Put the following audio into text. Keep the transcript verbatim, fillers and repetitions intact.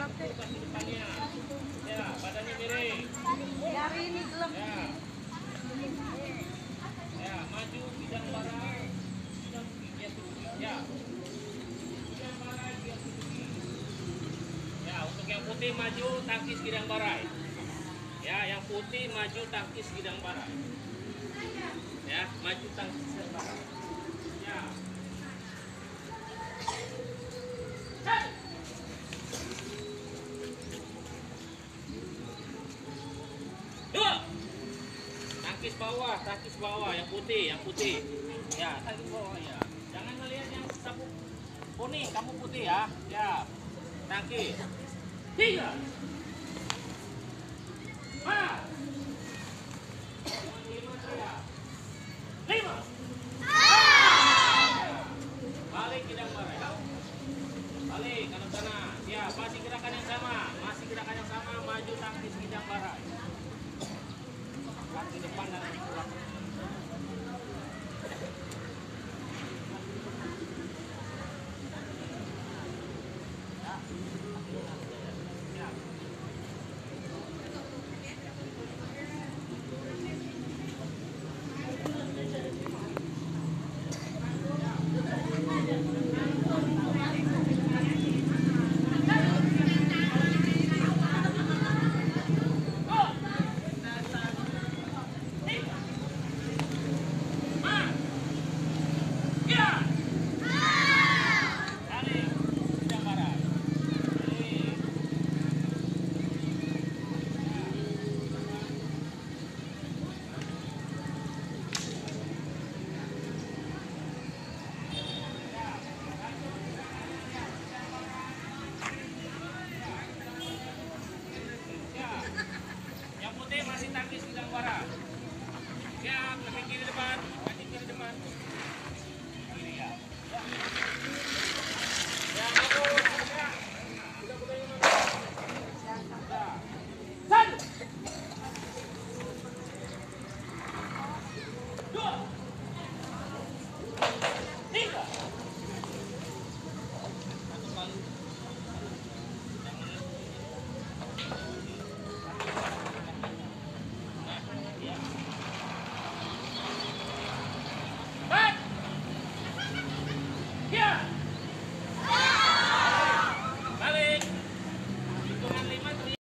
kaki depannya. Ya, badannya miring. Hari ini belum. Ya. Ya, maju bidang barai. Bidang dia turuti. Ya. Bidang barai dia turuti. Ya, untuk yang putih maju tangkis bidang barai. Ya, yang putih maju tangkis bidang barai. Ya, maju tangkis bidang barai. Ya. Dua. Tangkis bawah, tangkis bawah, yang putih, yang putih. Ya, tangkis bawah ya. Jangan ngelihat yang sabuk kuning, kamu putih ya. Ya. Tangkis. Tiga. Empat. Lima. Balik bidang barai. Balik kanan sana. Ya, masih gerakan yang sama, masih gerakan yang sama, maju tangkis bidang barai. Kaki depan dan kaki belakang.